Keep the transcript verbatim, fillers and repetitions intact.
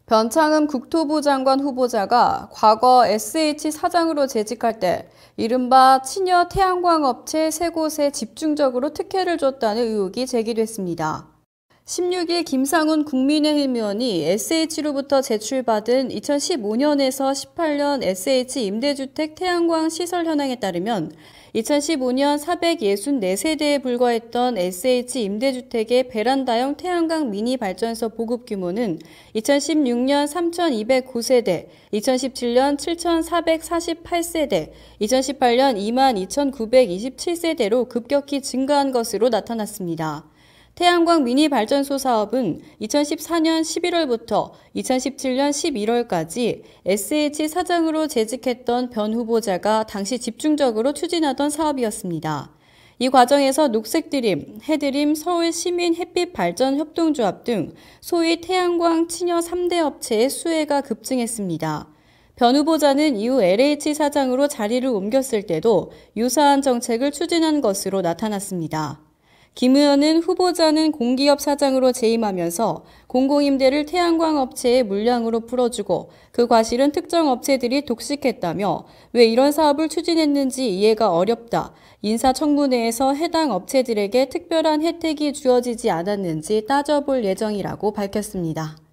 변창흠 국토부 장관 후보자가 과거 에스에이치 사장으로 재직할 때 이른바 친여 태양광 업체 세 곳에 집중적으로 특혜를 줬다는 의혹이 제기됐습니다. 십육 일 김상훈 국민의힘 의원이 에스에이치로부터 제출받은 이천십오 년에서 십팔 년 에스에이치 임대주택 태양광 시설 현황에 따르면 이천십오 년 사백육십사 세대에 불과했던 에스에이치 임대주택의 베란다형 태양광 미니 발전소 보급 규모는 이천십육 년 삼천이백구 세대, 이천십칠 년 칠천사백사십팔 세대, 이천십팔 년 이만 이천구백이십칠 세대로 급격히 증가한 것으로 나타났습니다. 태양광 미니 발전소 사업은 이천십사 년 십일 월부터 이천십칠 년 십일 월까지 에스에이치 사장으로 재직했던 변 후보자가 당시 집중적으로 추진하던 사업이었습니다. 이 과정에서 녹색드림, 해드림, 서울시민햇빛발전협동조합 등 소위 태양광 친여 삼 대 업체의 수혜가 급증했습니다. 변 후보자는 이후 엘에이치 사장으로 자리를 옮겼을 때도 유사한 정책을 추진한 것으로 나타났습니다. 김 의원은 후보자는 공기업 사장으로 재임하면서 공공임대를 태양광 업체의 물량으로 풀어주고 그 과실은 특정 업체들이 독식했다며 왜 이런 사업을 추진했는지 이해가 어렵다. 인사청문회에서 해당 업체들에게 특별한 혜택이 주어지지 않았는지 따져볼 예정이라고 밝혔습니다.